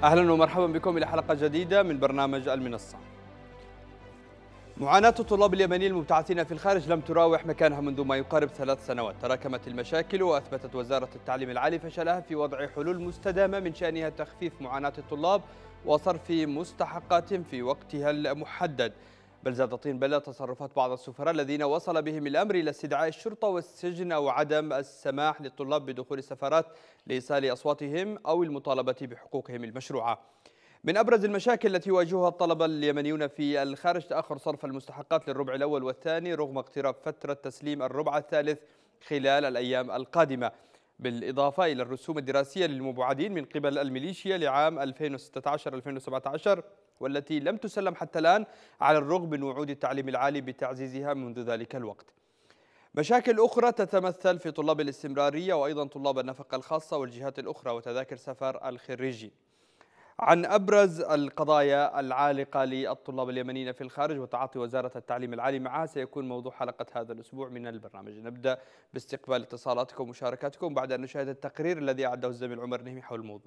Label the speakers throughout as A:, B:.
A: أهلا ومرحبا بكم إلى حلقة جديدة من برنامج المنصة. معاناة الطلاب اليمنيين المبتعثين في الخارج لم تراوح مكانها منذ ما يقارب 3 سنوات. تراكمت المشاكل وأثبتت وزارة التعليم العالي فشلها في وضع حلول مستدامة من شأنها تخفيف معاناة الطلاب وصرف مستحقاتهم في وقتها المحدد. بل زاد طين بلة تصرفات بعض السفراء الذين وصل بهم الأمر إلى استدعاء الشرطة والسجن أو عدم السماح للطلاب بدخول السفارات لإيصال أصواتهم أو المطالبة بحقوقهم المشروعة. من أبرز المشاكل التي يواجهها الطلبة اليمنيون في الخارج تأخر صرف المستحقات للربع الأول والثاني رغم اقتراب فترة تسليم الربع الثالث خلال الأيام القادمة، بالإضافة إلى الرسوم الدراسية للمبعدين من قبل الميليشيا لعام 2016-2017 والتي لم تسلم حتى الآن على الرغم من وعود التعليم العالي بتعزيزها منذ ذلك الوقت. مشاكل أخرى تتمثل في طلاب الاستمرارية وأيضا طلاب النفقة الخاصة والجهات الأخرى وتذاكر سفر الخريجين. عن أبرز القضايا العالقة للطلاب اليمنيين في الخارج وتعاطي وزارة التعليم العالي معها سيكون موضوع حلقة هذا الأسبوع من البرنامج. نبدأ باستقبال اتصالاتكم ومشاركاتكم بعد أن نشاهد التقرير الذي أعده الزميل عمر نهمي حول الموضوع.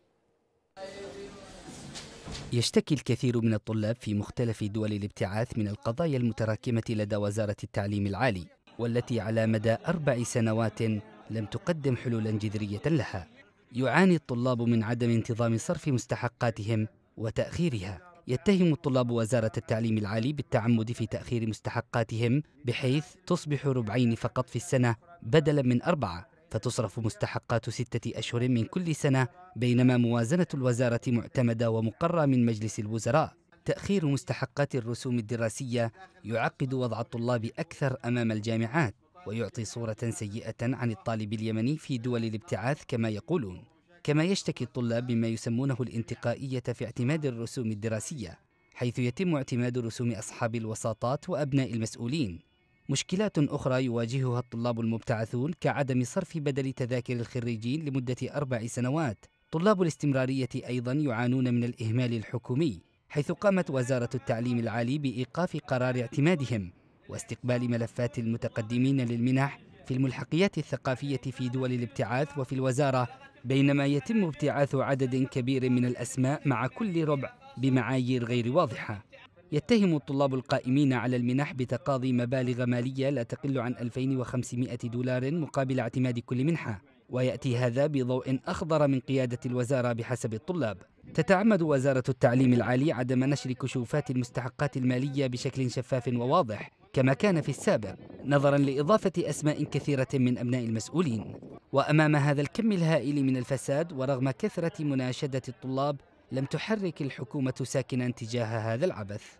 B: يشتكي الكثير من الطلاب في مختلف دول الابتعاث من القضايا المتراكمة لدى وزارة التعليم العالي والتي على مدى 4 سنوات لم تقدم حلولا جذرية لها. يعاني الطلاب من عدم انتظام صرف مستحقاتهم وتأخيرها. يتهم الطلاب وزارة التعليم العالي بالتعمد في تأخير مستحقاتهم بحيث تصبح ربعين فقط في السنة بدلا من 4، فتصرف مستحقات 6 أشهر من كل سنة، بينما موازنة الوزارة معتمدة ومقرة من مجلس الوزراء. تأخير مستحقات الرسوم الدراسية يعقد وضع الطلاب أكثر أمام الجامعات ويعطي صورة سيئة عن الطالب اليمني في دول الابتعاث كما يقولون. كما يشتكي الطلاب مما يسمونه الانتقائية في اعتماد الرسوم الدراسية، حيث يتم اعتماد رسوم أصحاب الوساطات وأبناء المسؤولين. مشكلات أخرى يواجهها الطلاب المبتعثون كعدم صرف بدل تذاكر الخريجين لمدة 4 سنوات. طلاب الاستمرارية أيضا يعانون من الإهمال الحكومي، حيث قامت وزارة التعليم العالي بإيقاف قرار اعتمادهم واستقبال ملفات المتقدمين للمنح في الملحقيات الثقافية في دول الابتعاث وفي الوزارة، بينما يتم ابتعاث عدد كبير من الأسماء مع كل ربع بمعايير غير واضحة. يتهم الطلاب القائمين على المنح بتقاضي مبالغ مالية لا تقل عن 2500 دولار مقابل اعتماد كل منحة، ويأتي هذا بضوء أخضر من قيادة الوزارة بحسب الطلاب. تتعمد وزارة التعليم العالي عدم نشر كشوفات المستحقات المالية بشكل شفاف وواضح كما كان في السابق، نظرا لإضافة أسماء كثيرة من أبناء المسؤولين. وأمام هذا الكم الهائل من الفساد ورغم كثرة مناشدة الطلاب لم تحرك الحكومة ساكنا تجاه هذا العبث.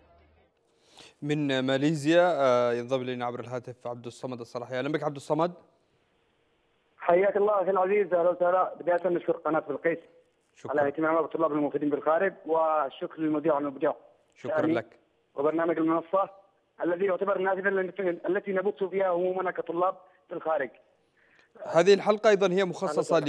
A: من ماليزيا ينضم لنا عبر الهاتف عبد الصمد الصلاحي. أهلا بك عبد الصمد.
C: حياك الله اخي العزيز، اهلا وسهلا. بدايه نشكر قناه بلقيس على اهتمامها بالطلاب الموجودين بالخارج، والشكر للمذيع والمبدع
A: شكرا لك.
C: وبرنامج المنصه الذي يعتبر النافذه التي نبث فيها همومنا كطلاب في الخارج.
A: هذه الحلقة أيضا هي مخصصة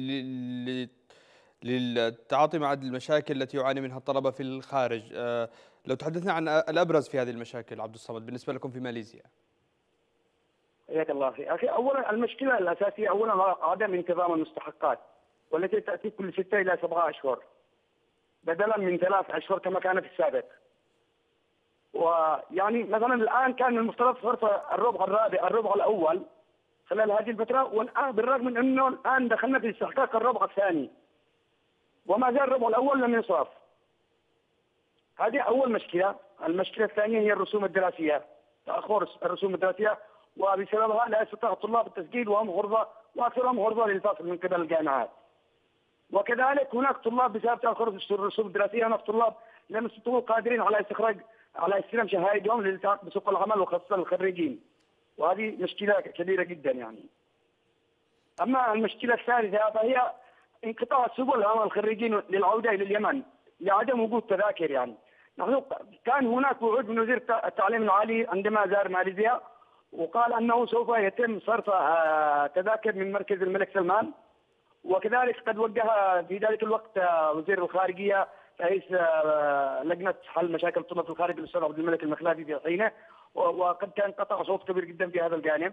A: للتعاطي مع المشاكل التي يعاني منها الطلبة في الخارج. لو تحدثنا عن الأبرز في هذه المشاكل عبد الصمد بالنسبة لكم في ماليزيا.
C: حياك الله اخي. اولا المشكله الاساسيه اولا عدم انتظام المستحقات والتي تاتي كل 6 إلى 7 أشهر بدلا من 3 أشهر كما كان في السابق. ويعني مثلا الان كان المفترض صرف الربع الاول خلال هذه الفتره، والان بالرغم من انه الان دخلنا في استحقاق الربع الثاني وما زال الربع الاول لم يصرف. هذه اول مشكله. المشكله الثانيه هي الرسوم الدراسيه، تاخر الرسوم الدراسيه، وبسببها لا يستطيع الطلاب التسجيل وهم غربه، واكثرهم غربه للفصل من قبل الجامعات. وكذلك هناك طلاب بسبب تاخر الرسوم الدراسيه، هناك طلاب لم يكونوا قادرين على استلام شهادتهم للالتحاق بسوق العمل وخاصه الخريجين، وهذه مشكله كبيره جدا يعني. اما المشكله الثالثه فهي انقطاع السبل امام الخريجين للعوده الى اليمن لعدم وجود تذاكر. يعني نحن كان هناك وعود من وزير التعليم العالي عندما زار ماليزيا، وقال انه سوف يتم صرف تذاكر من مركز الملك سلمان، وكذلك قد وجه في ذلك الوقت وزير الخارجيه رئيس لجنه حل مشاكل الطلاب في الخارج الاستاذ عبد الملك المخلافي في حينه، وقد كان قطع صوت كبير جدا في هذا الجانب.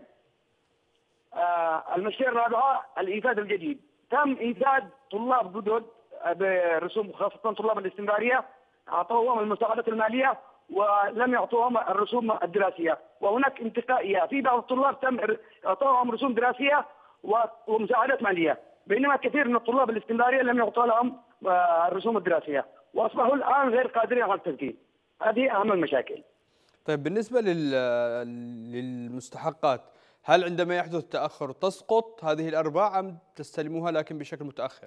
C: المشكله الرابعه الايفاد الجديد. تم ايفاد طلاب جدد برسوم خاصة طلاب الاستمرارية، أعطوهم المساعدات المالية ولم يعطوهم الرسوم الدراسية، وهناك انتقائية في بعض الطلاب تم إعطائهم رسوم دراسية ومساعدات مالية، بينما كثير من الطلاب الاستمرارية لم يعطى لهم الرسوم الدراسية وأصبحوا الآن غير قادرين على التسجيل. هذه أهم المشاكل.
A: طيب بالنسبة للمستحقات، هل عندما يحدث تأخر تسقط هذه الأرباع أم تستلموها لكن بشكل متأخر؟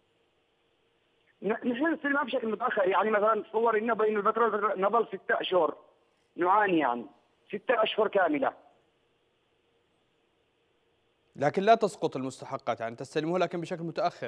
C: نحن نستلمها بشكل متأخر، يعني مثلا تصور إنه بين الفترة نظل 6 أشهر نعاني، يعني 6 أشهر كاملة.
A: لكن لا تسقط المستحقات، يعني تستلموها لكن بشكل متأخر.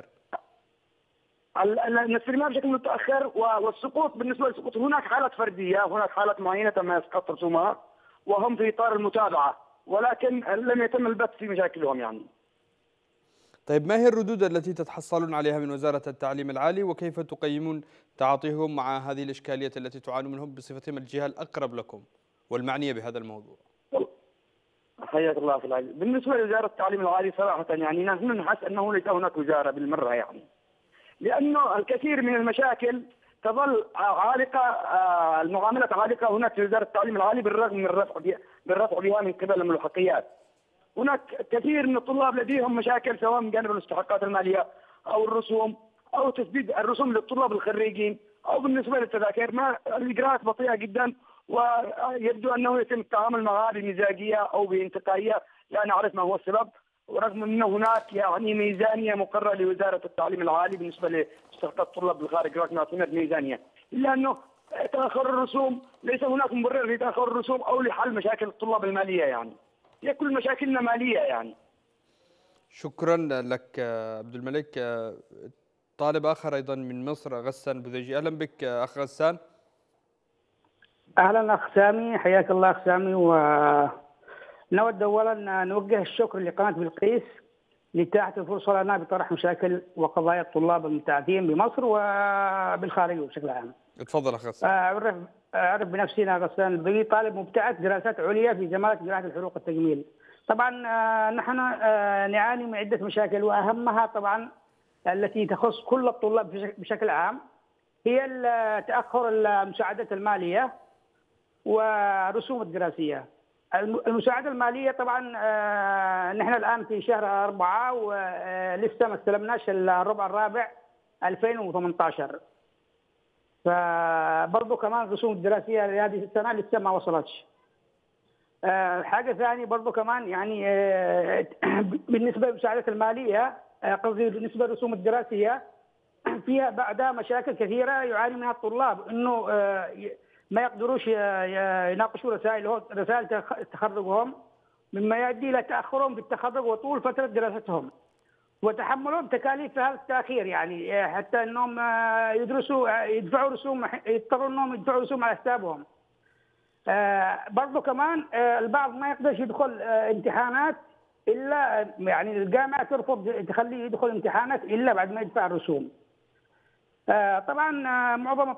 C: نستلمها بشكل متأخر، والسقوط بالنسبة للسقوط هناك حالات فردية، هناك حالات معينة تم إسقاط رسومها وهم في إطار المتابعة، ولكن لم يتم البت في مشاكلهم يعني.
A: طيب ما هي الردود التي تتحصلون عليها من وزارة التعليم العالي، وكيف تقيمون تعاطيهم مع هذه الإشكالية التي تعانون منهم بصفتهم الجهة الأقرب لكم والمعنية بهذا الموضوع؟
C: حياك الله في العالي. بالنسبة لوزارة التعليم العالي صراحة يعني نحن نحس أنه ليس هناك وزارة بالمرة، يعني لأنه الكثير من المشاكل تظل عالقة، المعاملة عالقة هناك في وزارة التعليم العالي بالرغم من بالرفع بها من قبل الملحقيات. هناك كثير من الطلاب لديهم مشاكل سواء من جانب المستحقات المالية أو الرسوم أو تسديد الرسوم للطلاب الخريجين أو بالنسبة للتذاكر، ما الإجراءات بطيئة جدا، ويبدو أنه يتم التعامل معها بمزاجية أو بانتقائية، لا نعرف ما هو السبب، ورغم أن هناك يعني ميزانية مقررة لوزارة التعليم العالي بالنسبة لمستحقات الطلاب بالخارج، رغم اعتماد ميزانية، إلا أنه تأخر الرسوم ليس هناك مبرر لتأخر الرسوم أو لحل مشاكل الطلاب المالية، يعني هي كل مشاكلنا مالية يعني.
A: شكرا لك عبد الملك. طالب آخر أيضا من مصر، غسان بوذيجي، أهلا بك أخ غسان.
D: أهلا أخ سامي، حياك الله أخ سامي. ونود أولا نوجه الشكر لقناة بلقيس لإتاحة الفرصة لنا بطرح مشاكل وقضايا الطلاب المبتعثين بمصر وبالخارج بشكل عام.
A: تفضل أخ غسان.
D: أعرف بنفسي أنا غسان البقي، طالب مبتعث دراسات عليا في جامعة جراحة الحروق والتجميل. طبعا نحن نعاني من عدة مشاكل، وأهمها طبعا التي تخص كل الطلاب بشكل عام هي تأخر المساعدات المالية ورسوم الدراسية. المساعدة المالية طبعا نحن الآن في شهر 4 ولسه ما استلمناش الربع الرابع 2018، فبرضه كمان الرسوم الدراسية لهذه السنة لسه ما وصلتش. حاجة ثانية برضه كمان يعني بالنسبة للمساعدات المالية، قصدي بالنسبة للرسوم الدراسية فيها بعدها مشاكل كثيرة يعاني منها الطلاب، إنه ما يقدروش يناقشوا رسائل تخرجهم، مما يؤدي إلى تأخرهم بالتخرج وطول فترة دراستهم وتحملهم تكاليف هذا التأخير، يعني حتى أنهم يدفعوا رسوم، يضطروا أنهم يدفعوا رسوم على حسابهم. برضو كمان البعض ما يقدرش يدخل امتحانات إلا، يعني الجامعة ترفض تخليه يدخل امتحانات إلا بعد ما يدفع الرسوم. طبعا معظم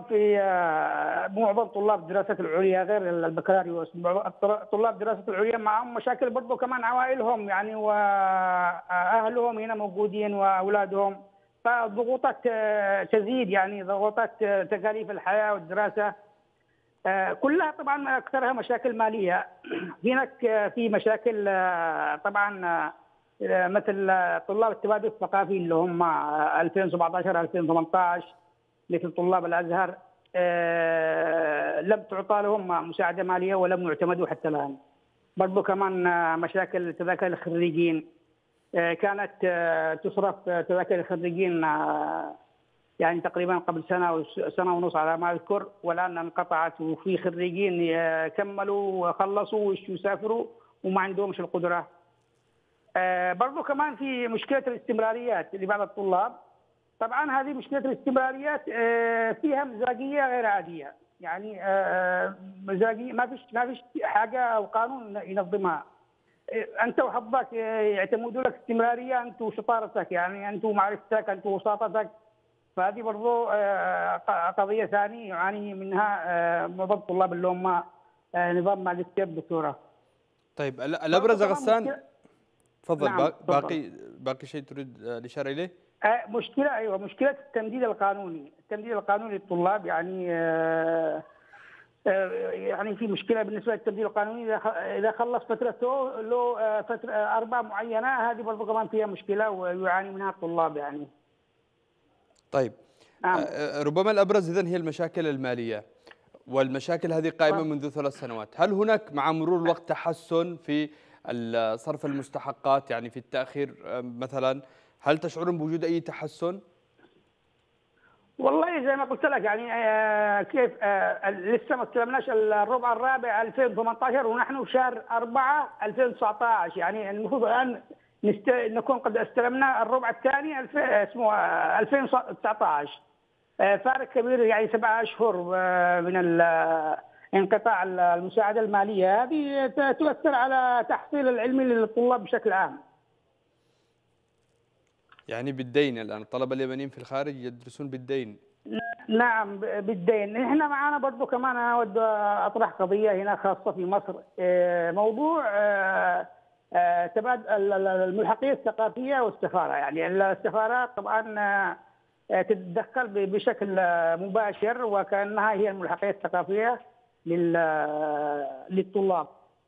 D: طلاب الدراسات العليا غير البكالوريوس، طلاب الدراسات العليا معهم مشاكل برضو كمان عوائلهم يعني واهلهم هنا موجودين واولادهم، فالضغوطات تزيد، يعني ضغوطات تكاليف الحياه والدراسه كلها طبعا اكثرها مشاكل ماليه. هناك في مشاكل طبعا مثل طلاب التبادل الثقافي اللي هم 2017 2018 مثل طلاب الازهر لم تعطى لهم مساعده ماليه ولم يعتمدوا حتى الان. برضو كمان مشاكل تذاكر الخريجين، كانت تصرف تذاكر الخريجين يعني تقريبا قبل سنه ونص على ما اذكر، والان انقطعت، وفي خريجين كملوا وخلصوا وسافروا وما عندهمش القدره. برضو كمان في مشكلة الاستمراريات لبعض الطلاب. طبعا هذه مشكلة الاستمراريات فيها مزاجية غير عادية، يعني مزاجية ما فيش حاجة أو قانون ينظمها. أنت وحظك يعتمدوا لك استمرارية أنت وشطارتك، يعني أنت ومعرفتك أنت ووساطتك، فهذه برضو قضية ثانية يعاني منها معظم الطلاب اللي هم نظام ماجستير دكتوراه.
A: طيب الأبرز غسان، تفضل.
D: نعم.
A: باقي شيء تريد الإشارة إليه؟
D: مشكلة، أيوة، مشكلة التمديد القانوني، التمديد القانوني للطلاب يعني يعني في مشكلة بالنسبة للتمديد القانوني. إذا خلص فترته له فترة أرباع معينة، هذه برضه كمان فيها مشكلة ويعاني منها الطلاب يعني.
A: طيب ربما الأبرز إذن هي المشاكل المالية، والمشاكل هذه قائمة منذ 3 سنوات. هل هناك مع مرور الوقت تحسن في صرف المستحقات، يعني في التأخير مثلا؟ هل تشعرون بوجود أي تحسن؟
D: والله زي ما قلت لك يعني كيف لسه ما استلمناش الربع الرابع 2018 ونحن في شهر 4 2019، يعني المفروض الآن نكون قد استلمنا الربع الثاني اسمه 2019. فارق كبير، يعني 7 أشهر من انقطاع المساعدة المالية. هذه تؤثر على تحصيل العلمي للطلاب بشكل عام.
A: يعني بالدين الآن الطلبة اليمنيين في الخارج يدرسون بالدين.
D: نعم بالدين. احنا معنا برضه كمان، انا اود اطرح قضيه هنا خاصه في مصر، موضوع تبادل الملحقيه الثقافيه والسفاره. يعني السفارات طبعا تتدخل بشكل مباشر وكانها هي الملحقيه الثقافيه للطلاب.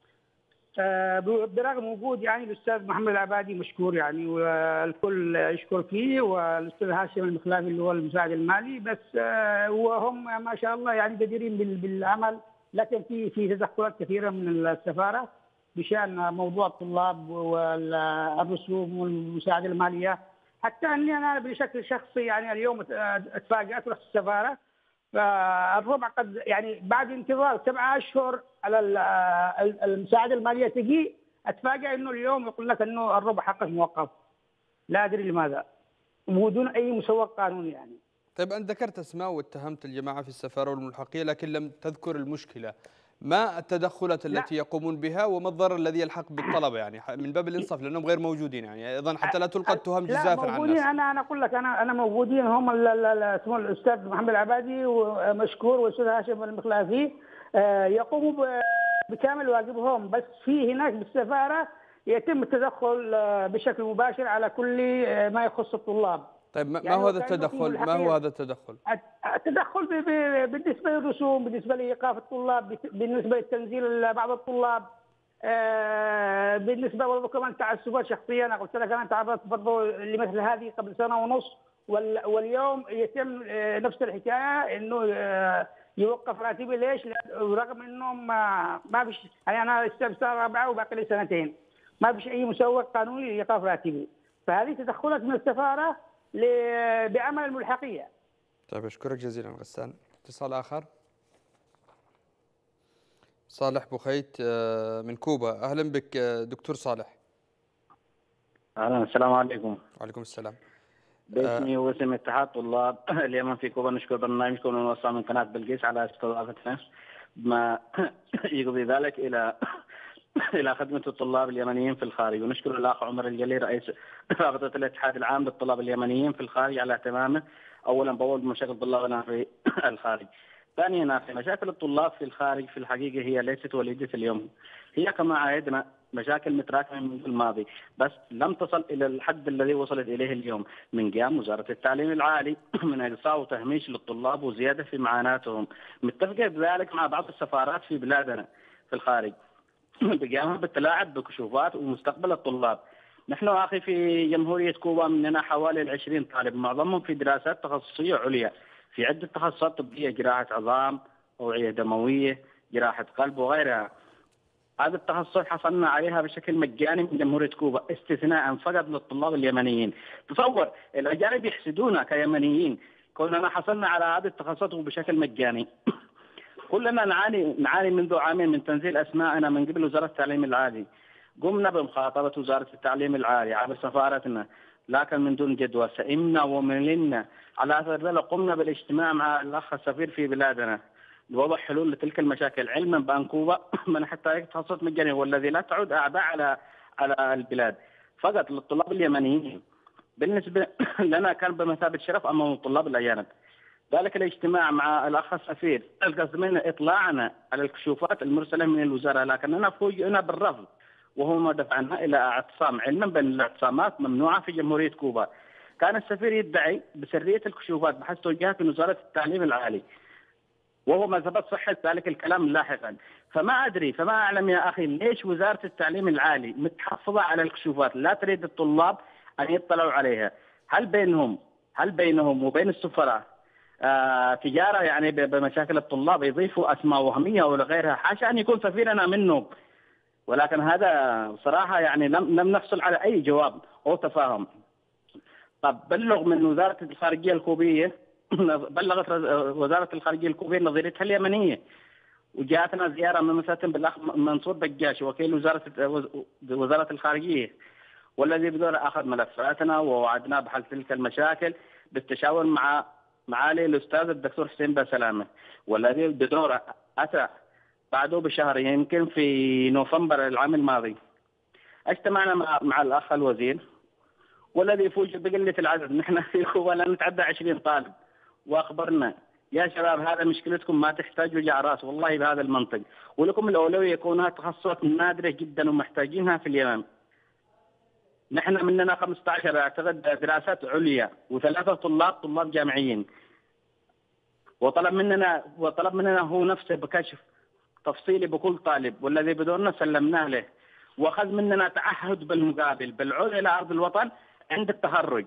D: برغم وجود يعني الاستاذ محمد العبادي مشكور يعني والكل يشكر فيه، والاستاذ هاشم المخلافي اللي هو المساعد المالي، بس وهم ما شاء الله يعني جديرين بالعمل، لكن في تدخلات كثيره من السفاره بشان موضوع الطلاب والرسوم والمساعده الماليه. حتى اني انا بشكل شخصي يعني اليوم اتفاجأت رحت السفاره، فالربع قد يعني بعد انتظار 7 أشهر على المساعدة المالية تجي، أتفاجأ إنه اليوم يقول لك إنه الربع حقك موقف، لا أدري لماذا، بدون أي مسوق قانوني يعني.
A: طيب أنت ذكرت أسماء واتهمت الجماعة في السفارة والملحقية، لكن لم تذكر المشكلة. ما التدخلات التي يقومون بها وما الضرر الذي يلحق بالطلبة، يعني من باب الإنصاف لأنهم غير موجودين، يعني أيضا حتى لا تلقى التهم جزافا على الناس.
D: أنا أقول لك أنا موجودين، هم اسمه الأستاذ محمد العبادي ومشكور والأستاذ هاشم المخلافي يقوموا بكامل واجبهم، بس في هناك بالسفارة يتم التدخل بشكل مباشر على كل ما يخص الطلاب.
A: طيب ما هو هذا التدخل؟ ما هو هذا التدخل؟
D: التدخل بالنسبة للرسوم، بالنسبة لإيقاف الطلاب، بالنسبة لتنزيل بعض الطلاب، بالنسبة برضه كمان تعسفات شخصية. أنا قلت لك أنا تعرضت برضه لمثل هذه قبل 1.5 سنة، واليوم يتم نفس الحكاية، إنه يوقف راتبي. ليش؟ رغم إنهم ما فيش، يعني أنا لسه سنة رابعة وباقي لي 2 سنين، ما فيش أي مسوق قانوني لإيقاف راتبي. فهذه تدخلات من السفارة بعمل الملحقية.
A: طيب أشكرك جزيلا غسان. اتصال آخر، صالح بوخيت من كوبا. أهلا بك دكتور صالح.
E: أهلا، السلام عليكم.
A: وعليكم السلام.
E: باسمي واسم اتحاد طلاب اليمن في كوبا نشكر برنامجكم ونوصى من قناة بلقيس على استضافتنا بما يقضي ذلك إلى خدمة الطلاب اليمنيين في الخارج، ونشكر الأخ عمر الجلي رئيس رابطة الاتحاد العام للطلاب اليمنيين في الخارج على اهتمامه أولا بأول بمشاكل طلابنا في الخارج. ثانيا في مشاكل الطلاب في الخارج في الحقيقة هي ليست وليدة اليوم، هي كما عهدنا مشاكل متراكمة منذ الماضي، بس لم تصل إلى الحد الذي وصلت إليه اليوم من قيام وزارة التعليم العالي من إقصاء وتهميش للطلاب وزيادة في معاناتهم، متفقة بذلك مع بعض السفارات في بلادنا في الخارج بقيامها بالتلاعب بكشوفات ومستقبل الطلاب. نحن أخي في جمهورية كوبا مننا حوالي 20 طالب، معظمهم في دراسات تخصصية عليا في عدة تخصصات طبية، جراحة عظام، أوعية دموية، جراحة قلب وغيرها. هذه التخصصات حصلنا عليها بشكل مجاني من جمهورية كوبا استثناء فقط للطلاب اليمنيين. تصور الأجانب يحسدونا كيمنيين كوننا حصلنا على هذه التخصصات بشكل مجاني. كلنا نعاني منذ عامين من تنزيل أسماءنا من قبل وزارة التعليم العالي. قمنا بمخاطبة وزارة التعليم العالي عبر سفارتنا لكن من دون جدوى، سئمنا ومللنا. على أثر ذلك قمنا بالاجتماع مع الأخ السفير في بلادنا لوضع حلول لتلك المشاكل، علما بأن كوبا منحت تخصصات مجانية والذي لا تعود أعباء على البلاد فقط للطلاب اليمنيين. بالنسبة لنا كان بمثابة شرف أمام الطلاب الأجانب. ذلك الاجتماع مع الأخ السفير القصد منا إطلاعنا على الكشوفات المرسلة من الوزارة، لكننا فوجئنا بالرفض وهو ما دفعنا إلى اعتصام، علما بأن الاعتصامات ممنوعة في جمهورية كوبا. كان السفير يدعي بسرية الكشوفات بحث توجيهات من وزارة التعليم العالي، وهو ما ثبت صحة ذلك الكلام لاحقا. فما أدري، فما أعلم يا أخي ليش وزارة التعليم العالي متحفظة على الكشوفات، لا تريد الطلاب أن يطلعوا عليها. هل بينهم وبين السفراء تجارة يعني بمشاكل الطلاب، يضيفوا أسماء وهمية ولا غيرها؟ حاشا أن يكون سفيرنا منهم. ولكن هذا صراحة يعني لم نحصل على أي جواب أو تفاهم. طب بلغ من وزارة الخارجية الكوبية بلغت وزارة الخارجية الكوبية نظيرتها اليمنية، وجاءتنا زيارة من مساتم بالأخ منصور بجاش وكيل وزارة الخارجية، والذي بدوره أخذ ملفاتنا ووعدنا بحل تلك المشاكل بالتشاور مع معالي الأستاذ الدكتور حسين بسلامة، والذي بدوره أتى بعده بشهر يمكن في نوفمبر العام الماضي. اجتمعنا مع الأخ الوزير، والذي فوجئ بقلة العدد. نحن في كوبا لا نتعدى 20 طالب، وأخبرنا يا شباب هذا مشكلتكم، ما تحتاجوا وجع راس والله بهذا المنطق، ولكم الأولوية يكونها تخصصات نادرة جدا ومحتاجينها في اليمن. نحن مننا 15 اعتقد دراسات عليا وثلاثة طلاب جامعيين، وطلب مننا هو نفسه بكشف تفصيلي بكل طالب، والذي بدورنا سلمناه له، واخذ مننا تعهد بالمقابل بالعودة إلى أرض الوطن عند التخرج،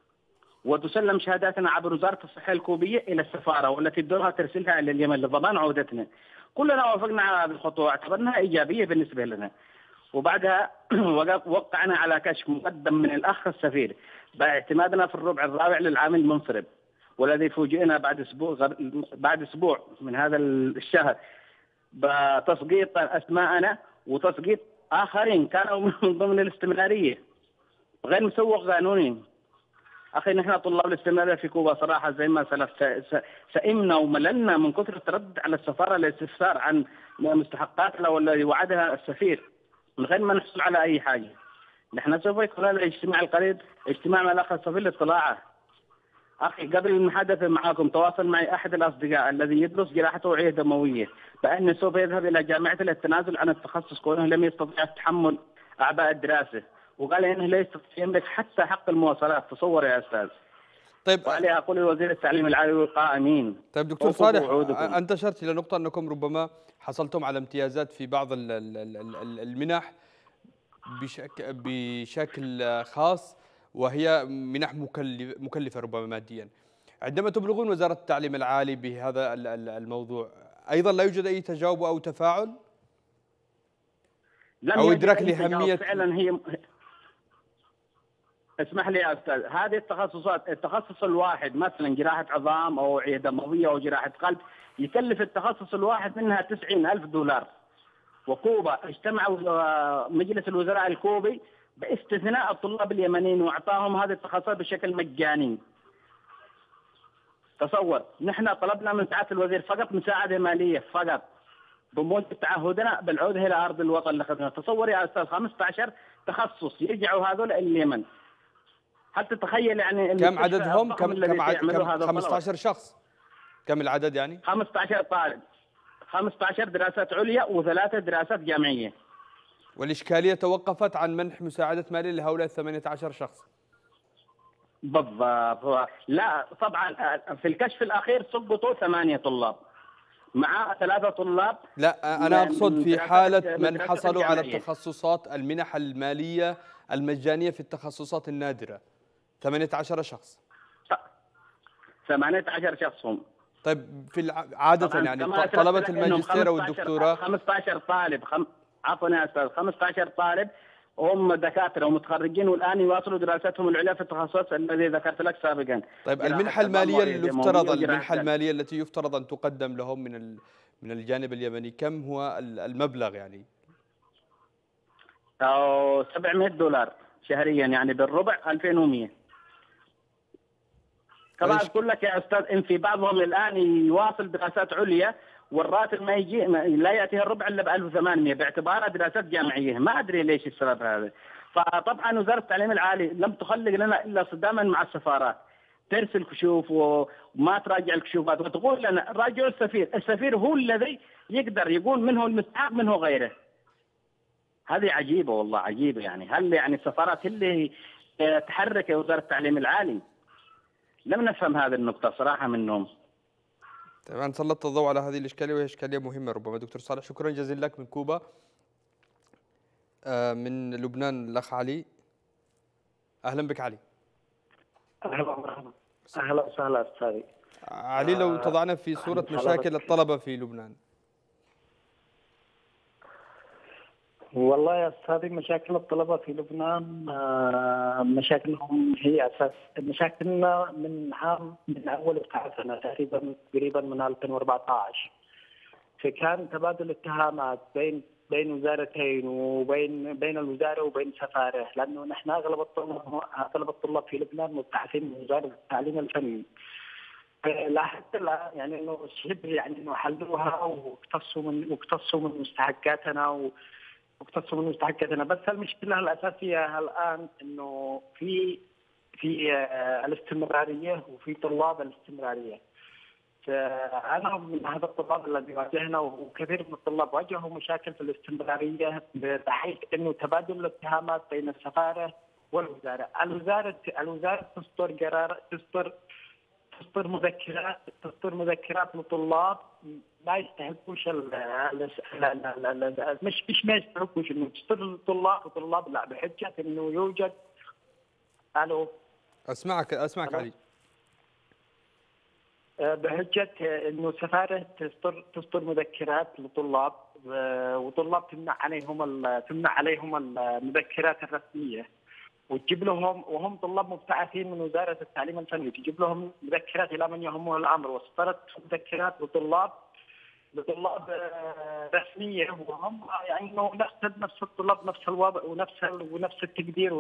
E: وتسلم شهاداتنا عبر وزارة الصحة الكوبية إلى السفارة، والتي بدورها ترسلها إلى اليمن لضمان عودتنا. كلنا وافقنا على هذه الخطوة واعتبرناها إيجابية بالنسبة لنا. وبعدها وقعنا على كشف مقدم من الأخ السفير باعتمادنا في الربع الرابع للعام المنصرم، والذي فوجئنا بعد أسبوع من هذا الشهر بتسقيط أسماءنا وتسقيط آخرين كانوا من ضمن الاستمرارية غير مسوق قانوني. أخي نحن طلاب الاستمرارية في كوبا صراحة زي ما سلف سئمنا ومللنا من كثر التردد على السفارة للاستفسار عن مستحقاتنا والذي وعدها السفير من غير ما نحصل على أي حاجة. نحن سوف يكون هذا الاجتماع القريب اجتماع مع الأخ السفير للاطلاع. أخي قبل المحادثة معكم تواصل معي أحد الأصدقاء الذي يدرس جراحة أوعية دموية بأنه سوف يذهب إلى جامعة للتنازل عن التخصص كونه لم يستطيع تحمل أعباء الدراسة، وقال إنه لا يستطيع يملك حتى حق المواصلات. تصور يا أستاذ.
A: طيب
E: وعليها أقول لوزير التعليم العالي والقائمين.
A: طيب دكتور صالح، أنت أشرت إلى نقطة أنكم ربما حصلتم على امتيازات في بعض المنح بشكل خاص، وهي منح مكلفة ربما ماديا. عندما تبلغون وزارة التعليم العالي بهذا الموضوع أيضا لا يوجد أي تجاوب أو تفاعل أو إدراك لأهمية؟
E: فعلا هي اسمح لي يا أستاذ، هذه التخصصات التخصص الواحد مثلا جراحة عظام أو أوعية دموية أو جراحة قلب يكلف التخصص الواحد منها $90,000. وكوبا اجتمعوا مجلس الوزراء الكوبي باستثناء الطلاب اليمنيين واعطاهم هذه التخصصات بشكل مجاني. تصور نحن طلبنا من سعادة الوزير فقط مساعدة مالية فقط بموجب تعهدنا بالعودة إلى أرض الوطن لخدمة. تصور يا أستاذ 15 تخصص يرجعوا هذول اليمن. هل تتخيل يعني
A: كم عددهم؟ كم 15 شخص؟ كم العدد يعني؟
E: 15 طالب، 15 دراسات عليا و3 دراسات جامعية.
A: والإشكالية توقفت عن منح مساعدة مالية لهؤلاء 18 شخص.
E: بالضبط. لا طبعا في الكشف الأخير سقطوا 8 طلاب مع 3 طلاب.
A: لا أنا أقصد في حالة من حصلوا على التخصصات المنح المالية المجانية في التخصصات النادرة 18 شخص.
E: 18 شخص هم.
A: طيب في عادة يعني طلبة الماجستير والدكتوراه
E: 15 طالب عفوا يا أستاذ 15 طالب هم دكاترة ومتخرجين والآن يواصلوا دراستهم العليا في التخصصات الذي ذكرت لك سابقا.
A: طيب المنحة المالية المنحة المالية التي يفترض أن تقدم لهم من الجانب اليمني كم هو المبلغ يعني؟
E: $700 شهريا يعني بالربع 2100. كما أقول لك يا أستاذ إن في بعضهم الآن يواصل دراسات عليا والراتب ما يجي لا يأتيه الربع إلا ب1800 باعتبارها دراسات جامعية. ما أدري ليش السبب هذا. فطبعا وزارة التعليم العالي لم تخلق لنا إلا صداما مع السفارات، ترسل كشوف وما تراجع الكشوفات وتقول لنا راجعوا السفير. السفير هو الذي يقدر يقول من هو المستحق من هو غيره. هذه عجيبة والله عجيبة. يعني هل يعني السفارات اللي تحرك وزارة التعليم العالي. لم نفهم هذه النقطة صراحة منهم.
A: طبعا سلطت الضوء على هذه الإشكالية وهي إشكالية مهمة ربما. دكتور صالح شكرا جزيلا لك من كوبا. من لبنان الأخ علي. أهلا بك علي.
F: أهلا ومرحبا. أهلا وسهلا أستاذي
A: علي. لو تضعنا في صورة مشاكل الطلبة في لبنان.
F: والله يا أستاذي مشاكل الطلبة في لبنان مشاكلهم هي أساس مشاكلنا من أول ابتعاثنا تقريبا من 2014. فكان تبادل اتهامات بين وزارتين وبين الوزاره وبين سفاره، لانه نحن اغلب الطلاب في لبنان مبتعثين من وزاره التعليم الفني. لاحظت الان يعني انه شبه يعني انه حلوها واقتصوا من مستحقاتنا بس المشكله الاساسيه الان انه في الاستمراريه وفي طلاب الاستمراريه. فأنا من هذا الطلاب الذي واجهنا وكثير من الطلاب واجهوا مشاكل في الاستمرارية بحيث أنه تبادل الاتهامات بين السفارة والوزارة. الوزارة تصدر مذكرات للطلاب ما يستحقوش مش ما يستحقوش انه تصدر للطلاب لا بحجة انه يوجد. الو
A: اسمعك علي.
F: بحجة انه سفارة تصدر مذكرات للطلاب وطلاب تمنع عليهم المذكرات الرسمية وتجيب لهم وهم طلاب مبتعثين من وزارة التعليم الفني تجيب لهم مذكرات إلى من يهمه الأمر. وصدرت مذكرات لطلاب رسمية وهم يعني نفس الطلاب نفس الوضع ونفس التقدير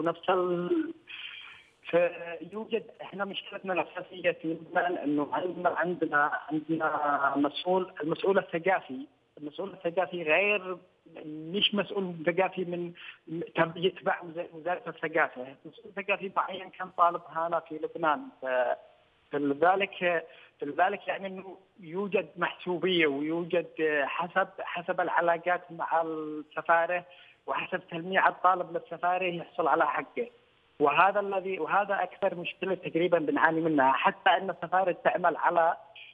F: فيوجد احنا مشكلتنا الاساسيه في لبنان انه عندنا المسؤول الثقافي غير مش مسؤول ثقافي من يتبع وزاره الثقافه، مسؤول ثقافي معين كان طالب هنا في لبنان. فلذلك يعني انه يوجد محسوبيه ويوجد حسب العلاقات مع السفاره وحسب تلميع الطالب للسفاره يحصل على حقه. وهذا اكثر مشكله تقريبا بنعاني منها، حتى ان السفاره تعمل على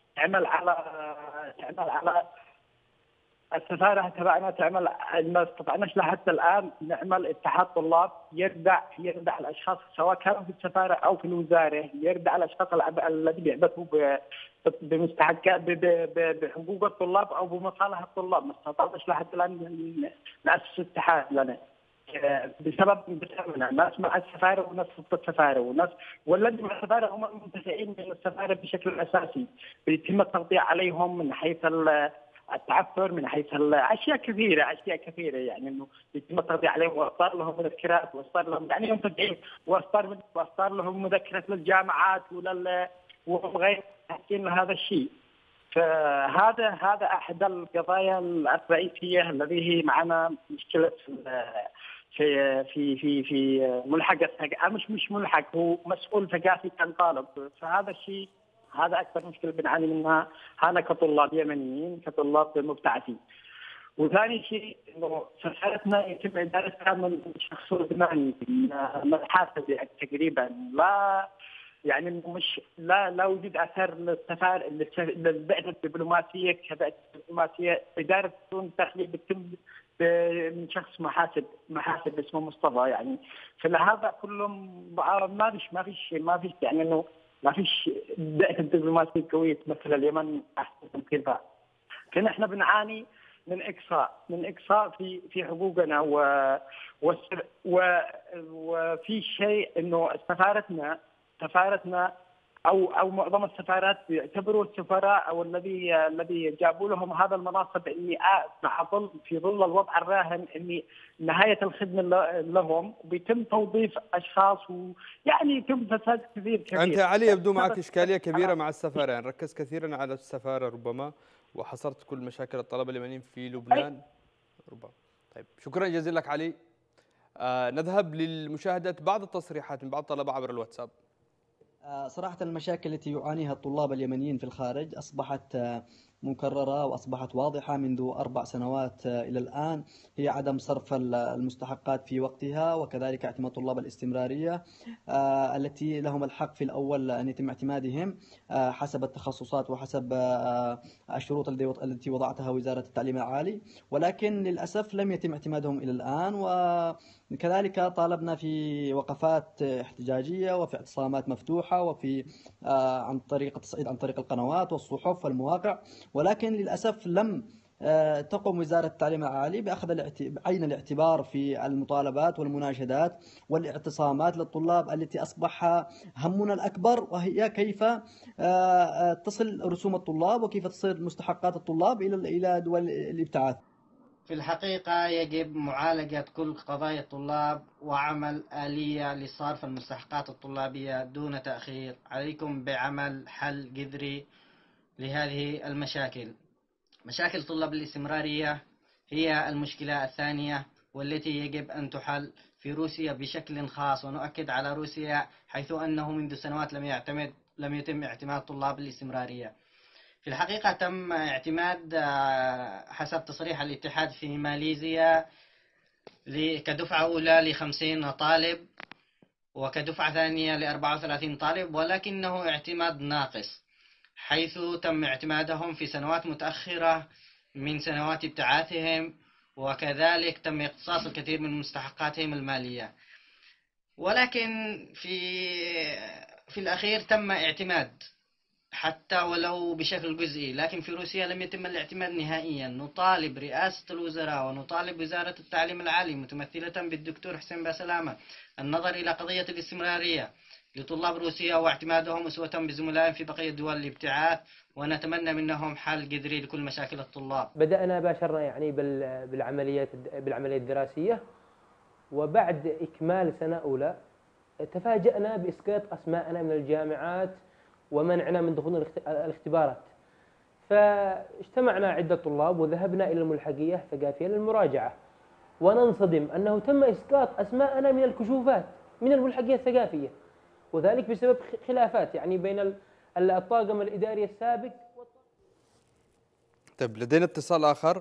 F: السفاره تبعنا تعمل ما استطعناش لحتى الان نعمل اتحاد طلاب يردع الاشخاص سواء كانوا في السفاره او في الوزاره، يردع الاشخاص الذين بيعبثوا بمستحقات بحقوق الطلاب او بمصالح الطلاب. ما استطعناش لحتى الان ناسس اتحاد لنا بسبب ناس مع السفاره وناس ضد السفاره والذي مع السفاره هم المنتفعين من السفاره بشكل اساسي. بيتم التغطيه عليهم من حيث التعثر، من حيث اشياء كثيره يعني انه يتم التغطيه عليهم واصدار لهم مذكرات واصدار لهم يعني هم تدعيم واصدار لهم مذكرات للجامعات وهم غير حاسين لهذا الشيء. فهذا احد القضايا الرئيسيه الذي هي معنا مشكله في ملحق مش ملحق، هو مسؤول ثقافي كان طالب. فهذا الشيء هذا اكثر مشكله بنعاني منها هنا كطلاب يمنيين كطلاب مبتعثين. وثاني شيء انه سفارتنا يتم ادارتها من شخص لبناني محاسب يعني تقريبا لا وجود اثر للبعثه الدبلوماسيه كبعثه دبلوماسيه. اداره الشؤون الداخليه بتتم من شخص محاسب اسمه مصطفى يعني. فلهذا كله ما فيش يعني انه ما فيش بعثه دبلوماسيه قويه تمثل اليمن احسن كذا. فنحن بنعاني من اقصاء في حقوقنا وفي شيء انه سفارتنا او معظم السفارات يعتبروا السفراء او الذي جابوا لهم هذا المناصب اني في ظل الوضع الراهن اني نهايه الخدمه لهم وبيتم توظيف اشخاص ويعني يتم فساد كثير.
A: انت علي يبدو معك اشكاليه كبيره مع السفاره، يعني ركز كثيرا على السفاره ربما وحصرت كل مشاكل الطلبه اليمنيين في لبنان ربما. طيب شكرا جزيلا لك علي. نذهب للمشاهده بعض التصريحات من بعض الطلبه عبر الواتساب.
G: صراحة المشاكل التي يعانيها الطلاب اليمنيين في الخارج أصبحت مكررة وأصبحت واضحة منذ 4 سنوات إلى الآن، هي عدم صرف المستحقات في وقتها، وكذلك اعتماد طلاب الاستمرارية التي لهم الحق في الأول أن يتم اعتمادهم حسب التخصصات وحسب الشروط التي وضعتها وزارة التعليم العالي، ولكن للأسف لم يتم اعتمادهم إلى الآن. وكذلك طالبنا في وقفات احتجاجية وفي اعتصامات مفتوحة وفي عن طريق التصعيد عن طريق القنوات والصحف والمواقع، ولكن للأسف لم تقوم وزارة التعليم العالي بأخذ بعين الاعتبار في المطالبات والمناشدات والاعتصامات للطلاب التي أصبح همنا الأكبر، وهي كيف تصل رسوم الطلاب وكيف تصل مستحقات الطلاب إلى دول الابتعاث.
H: في الحقيقة يجب معالجة كل قضايا الطلاب وعمل آلية لصرف المستحقات الطلابية دون تأخير. عليكم بعمل حل جذري لهذه المشاكل. مشاكل طلاب الاستمرارية هي المشكلة الثانية والتي يجب أن تحل في روسيا بشكل خاص، ونؤكد على روسيا حيث أنه منذ سنوات لم يتم اعتماد طلاب الاستمرارية. في الحقيقة تم اعتماد حسب تصريح الاتحاد في ماليزيا كدفعة أولى ل50 طالب وكدفعة ثانية ل34 طالب، ولكنه اعتماد ناقص، حيث تم اعتمادهم في سنوات متأخرة من سنوات ابتعاثهم، وكذلك تم اقتصاص الكثير من مستحقاتهم المالية. ولكن في الأخير تم اعتماد حتى ولو بشكل جزئي، لكن في روسيا لم يتم الاعتماد نهائيا. نطالب رئاسة الوزراء ونطالب وزارة التعليم العالي متمثلة بالدكتور حسين باسلامة النظر إلى قضية الاستمرارية لطلاب روسيا واعتمادهم أسوة بزملائهم في بقية دول الابتعاث، ونتمنى منهم حل جذري لكل مشاكل الطلاب.
I: بدأنا باشرنا يعني بالعملية الدراسية، وبعد إكمال سنة أولى تفاجأنا بإسقاط أسماءنا من الجامعات ومنعنا من دخول الاختبارات. فاجتمعنا عدة طلاب وذهبنا إلى الملحقية الثقافية للمراجعة، وننصدم أنه تم إسقاط أسماءنا من الكشوفات من الملحقية الثقافية، وذلك بسبب خلافات يعني بين الطاقم الإداري السابق.
A: طيب لدينا اتصال آخر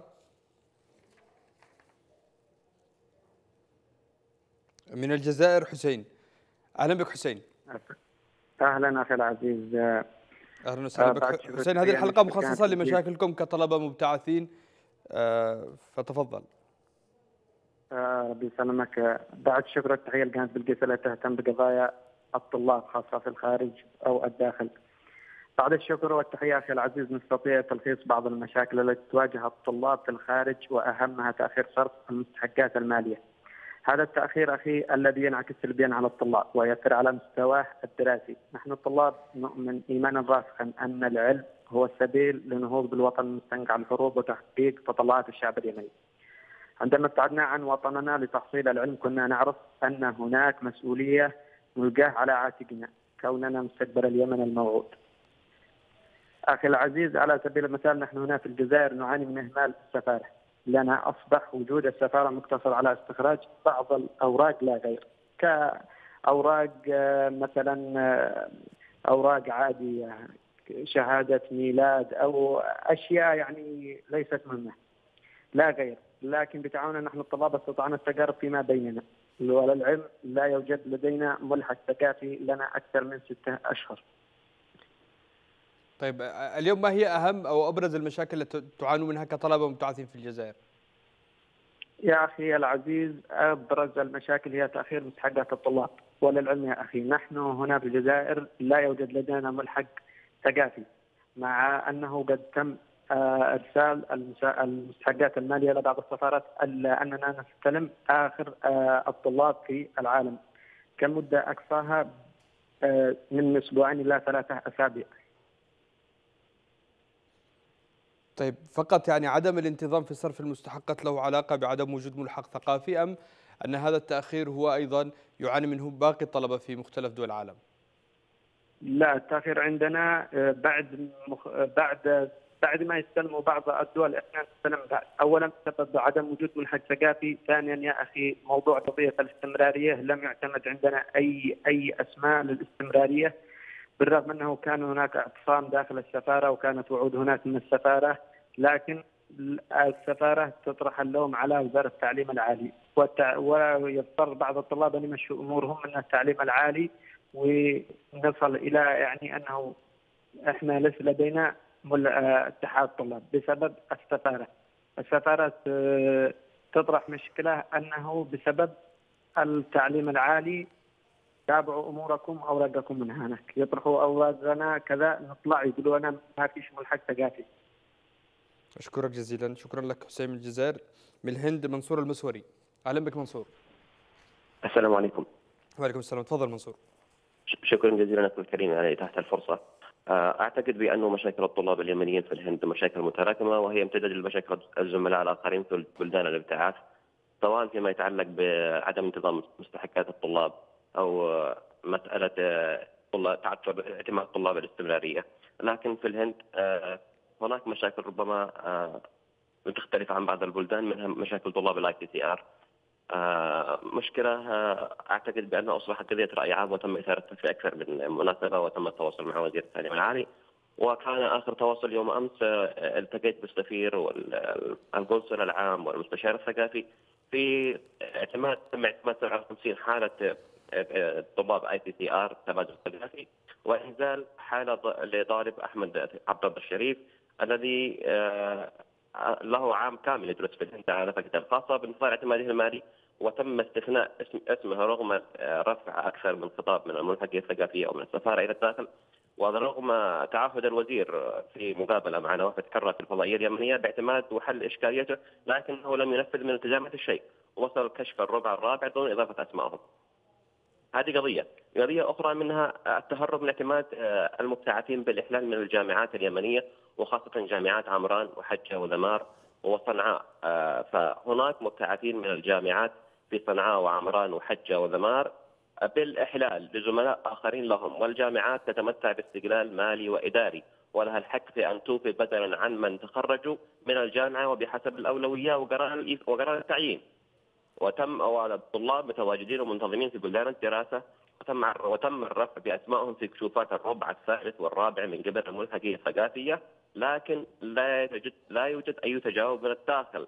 A: من الجزائر. حسين، أهلا بك حسين.
J: أهلا أخي العزيز.
A: أهلا وسهلا بك حسين. هذه الحلقة مخصصة لمشاكلكم كطلبة مبتعثين، فتفضل.
J: ربي يسلمك. بعد شكر والتحية لقناة بلقيس التي تهتم بقضايا الطلاب خاصة في الخارج أو الداخل. بعد الشكر والتحية أخي العزيز، نستطيع تلخيص بعض المشاكل التي تواجه الطلاب في الخارج، وأهمها تأخير صرف المستحقات المالية. هذا التأخير أخي الذي ينعكس سلبيا على الطلاب ويؤثر على مستواه الدراسي. نحن الطلاب نؤمن إيمانا راسخا أن العلم هو السبيل للنهوض بالوطن المستنقع الحروب وتحقيق تطلعات الشعب اليمني. عندما ابتعدنا عن وطننا لتحصيل العلم كنا نعرف أن هناك مسؤولية ملقاة على عاتقنا كوننا مستقبل اليمن الموعود. أخي العزيز، على سبيل المثال نحن هنا في الجزائر نعاني من إهمال السفارة، لأن أصبح وجود السفارة مقتصر على استخراج بعض الأوراق لا غير، كأوراق مثلا أوراق عادية، شهادة ميلاد أو أشياء يعني ليست مهمة لا غير. لكن بتعاوننا نحن الطلاب استطعنا التقارب فيما بيننا، وللعلم لا يوجد لدينا ملحق ثقافي لنا أكثر من 6 أشهر.
A: طيب اليوم ما هي أهم أو أبرز المشاكل التي تعانوا منها كطلبة مبتعثين في الجزائر؟
J: يا أخي العزيز، أبرز المشاكل هي تأخير مستحقات الطلاب. وللعلم يا أخي نحن هنا في الجزائر لا يوجد لدينا ملحق ثقافي، مع أنه قد تم إرسال المستحقات المالية لبعض السفارات، إلا أننا نستلم آخر الطلاب في العالم كمدة أقصاها من 2 إلى 3 أسابيع.
A: طيب فقط يعني عدم الانتظام في صرف المستحقات له علاقة بعدم وجود ملحق ثقافي، أم أن هذا التأخير هو أيضا يعاني منه باقي الطلبة في مختلف دول العالم؟
J: لا، التأخير عندنا بعد ما يستلموا بعض الدول احنا نستلم بعد. اولا بسبب عدم وجود ملحق ثقافي، ثانيا يا اخي موضوع قضيه الاستمراريه لم يعتمد عندنا اي اسماء للاستمراريه، بالرغم أنه كان هناك اعتصام داخل السفارة وكانت وعود هناك من السفارة، لكن السفارة تطرح اللوم على وزارة التعليم العالي، ويضطر بعض الطلاب أن يمشوا أمورهم من التعليم العالي، ونصل إلى يعني أنه إحنا ليس لدينا اتحاد طلاب بسبب السفارة. السفارة تطرح مشكلة أنه بسبب التعليم العالي تابعوا أموركم أوراقكم من هناك، يطرحوا أوراقنا كذا نطلع يقولوا أنا ما فيش ملحق ثقافي.
A: أشكرك جزيلا، شكرا لك حسين من الجزائر. من الهند منصور المسوري، أهلا بك منصور.
K: السلام عليكم.
A: وعليكم السلام، تفضل منصور.
K: شكرا جزيلا أخي الكريم على إتاحة الفرصة. أعتقد بأن مشاكل الطلاب اليمنيين في الهند مشاكل متراكمة، وهي امتداد لمشاكل الزملاء الآخرين في بلدان الابتعاث، سواء فيما يتعلق بعدم انتظام مستحقات الطلاب أو مسألة تعثر اعتماد الطلاب الاستمرارية. لكن في الهند هناك مشاكل ربما تختلف عن بعض البلدان، منها مشاكل طلاب الICTR. مشكلة أعتقد بأنها أصبحت قضية رأي عام وتم إثارتها في أكثر من مناسبة، وتم التواصل مع وزير التعليم العالي، وكان آخر تواصل يوم أمس التقيت بالسفير والقنصل العام والمستشار الثقافي في تم اعتماد 57 حالة طلاب ICTR تبادل ثقافي، وإنزال حالة لطالب أحمد عبد الله الشريف الذي له عام كامل يدرس في الهند على فكرة الخاصة بانفصال اعتماده المالي، وتم استثناء اسمه رغم رفع أكثر من خطاب من الملحقية الثقافية أو من السفارة إلى الداخل، ورغم تعهد الوزير في مقابلة مع نوافذ حرة في الفضائية اليمنية باعتماد وحل إشكاليته، لكنه لم ينفذ من التزامات الشيء، وصل كشف الربع الرابع دون إضافة أسمائهم. هذه قضية أخرى منها التهرب من اعتماد المبتعثين بالإحلال من الجامعات اليمنية، وخاصة جامعات عمران وحجة وذمار وصنعاء. فهناك مبتعثين من الجامعات في صنعاء وعمران وحجة وذمار بالإحلال لزملاء آخرين لهم، والجامعات تتمتع باستقلال مالي وإداري، ولها الحق في أن توفي بدلا عن من تخرجوا من الجامعة وبحسب الأولوية وقرار التعيين. والطلاب متواجدين ومنتظمين في بلدان الدراسة، وتم الرفع بأسمائهم في كشوفات الربع الثالث والرابع من قبل الملحقية الثقافية، لكن لا يوجد أي تجاوب من الداخل.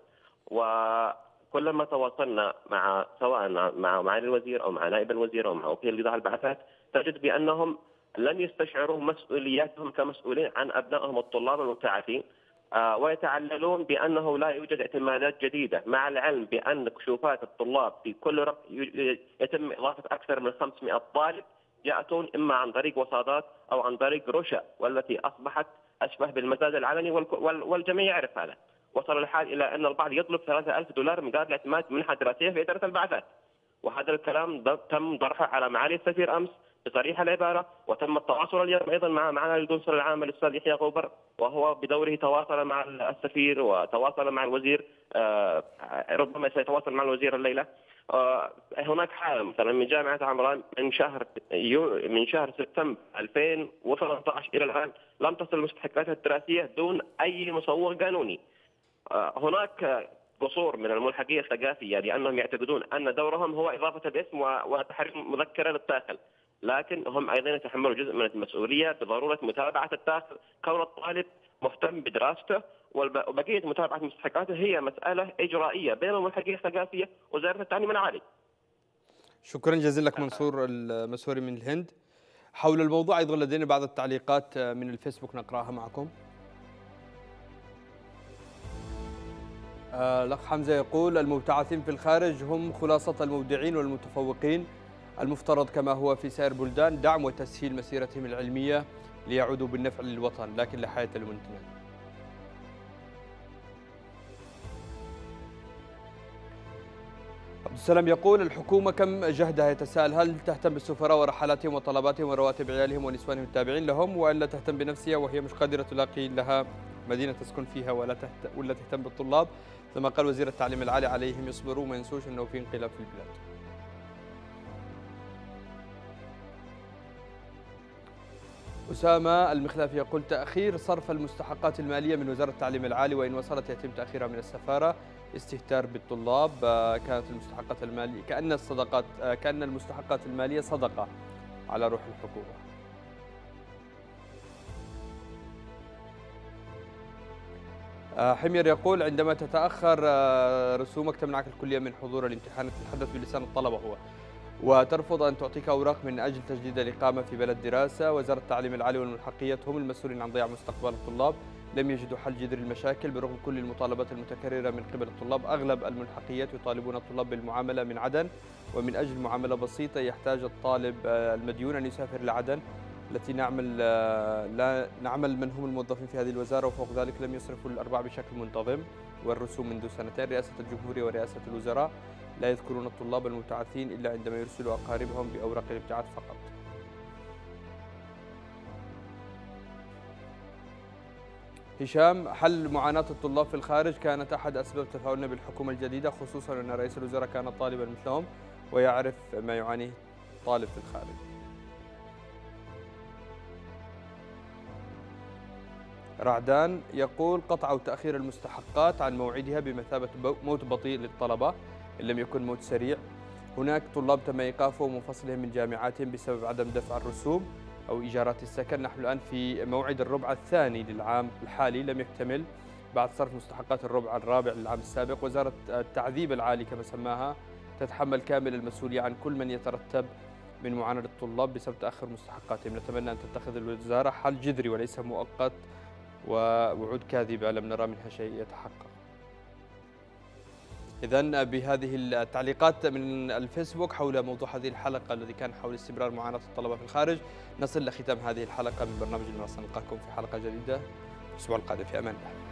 K: وكلما تواصلنا سواء مع معالي الوزير أو مع نائب الوزير أو مع وكيل قطاع البعثات، تجد بأنهم لن يستشعروا مسؤولياتهم كمسؤولين عن أبنائهم الطلاب المبتعثين، ويتعللون بأنه لا يوجد اعتمادات جديدة، مع العلم بأن كشوفات الطلاب في كل ربع يتم إضافة أكثر من 500 طالب يأتون إما عن طريق وساطات أو عن طريق رشا، والتي أصبحت أشبه بالمزاد العلني، والجميع يعرف هذا. وصل الحال إلى أن البعض يطلب $3000 مقابل اعتماد منحة دراسية في إدارة البعثات، وهذا الكلام تم طرحه على معالي السفير أمس بصريح العبارة، وتم التواصل اليوم أيضا مع القنصل العام الأستاذ يحيى غوبر، وهو بدوره تواصل مع السفير وتواصل مع الوزير، ربما سيتواصل مع الوزير الليلة. هناك حالة مثلا من جامعة عمران من شهر سبتمبر 2018 إلى الآن لم تصل مستحقاتها الدراسية دون أي مصوغ قانوني. هناك قصور من الملحقية الثقافية لأنهم يعتقدون أن دورهم هو إضافة الاسم وتحرير مذكرة للداخل، لكن هم أيضا يتحملوا جزء من المسؤولية بضرورة متابعة الداخل، كون الطالب مهتم بدراسته، وبقية متابعة مستحقاته هي مسألة إجرائية بين الملحقية الثقافية ووزارة التعليم العالي.
A: شكرا جزيلا لك منصور المسوري من الهند. حول الموضوع أيضا لدينا بعض التعليقات من الفيسبوك نقرأها معكم. الأخ حمزة يقول: المبتعثين في الخارج هم خلاصة المبدعين والمتفوقين، المفترض كما هو في سائر بلدان دعم وتسهيل مسيرتهم العلمية ليعودوا بالنفع للوطن، لكن لا حياة للمنتمين. عبد السلام يقول: الحكومة كم جهدها؟ يتساءل هل تهتم بالسفراء ورحلاتهم وطلباتهم ورواتب عيالهم ونسوانهم التابعين لهم، وإلا تهتم بنفسها وهي مش قادرة تلاقي لها مدينة تسكن فيها ولا تهتم بالطلاب؟ لما قال وزير التعليم العالي عليهم يصبروا، ما ينسوش أنه في انقلاب في البلاد. أسامة المخلافي يقول: تأخير صرف المستحقات المالية من وزارة التعليم العالي، وإن وصلت يتم تأخيرها من السفارة، استهتار بالطلاب. كانت المستحقات المالية كأن المستحقات المالية صدقة على روح الحكومة. حمير يقول عندما تتأخر رسومك تمنعك الكلية من حضور الامتحان، تتحدث بلسان الطلبة هو، وترفض أن تعطيك أوراق من أجل تجديد الإقامة في بلد دراسة. وزارة التعليم العالي والملحقيات هم المسؤولين عن ضياع مستقبل الطلاب، لم يجدوا حل جذري المشاكل برغم كل المطالبات المتكررة من قبل الطلاب. أغلب الملحقيات يطالبون الطلاب بالمعاملة من عدن، ومن أجل معاملة بسيطة يحتاج الطالب المديون أن يسافر لعدن التي نعمل من هم الموظفين في هذه الوزارة، وفوق ذلك لم يصرفوا الأرباح بشكل منتظم والرسوم منذ سنتين. رئاسة الجمهورية ورئاسة الوزراء لا يذكرون الطلاب المبتعثين إلا عندما يرسلوا أقاربهم بأوراق الابتعاث فقط. هشام، حل معاناة الطلاب في الخارج كانت أحد أسباب تفاؤلنا بالحكومة الجديدة، خصوصا أن رئيس الوزراء كان طالبا مثلهم ويعرف ما يعانيه طالب في الخارج. رعدان يقول قطع وتأخير المستحقات عن موعدها بمثابة موت بطيء للطلبة إن لم يكن موت سريع. هناك طلاب تم إيقافهم وفصلهم من جامعاتهم بسبب عدم دفع الرسوم أو إيجارات السكن. نحن الآن في موعد الربع الثاني للعام الحالي لم يكتمل بعد صرف مستحقات الربع الرابع للعام السابق. وزارة التعذيب العالي كما سماها تتحمل كامل المسؤولية عن كل من يترتب من معاناة الطلاب بسبب تأخر مستحقاتهم. نتمنى أن تتخذ الوزارة حل جذري وليس مؤقت ووعود كاذبة لم نرى منها شيء يتحقق. إذن بهذه التعليقات من الفيسبوك حول موضوع هذه الحلقة الذي كان حول استمرار معاناة الطلبة في الخارج، نصل لختام هذه الحلقة من برنامج المنصة. نلقاكم في حلقة جديدة الأسبوع القادم، في أمان الله.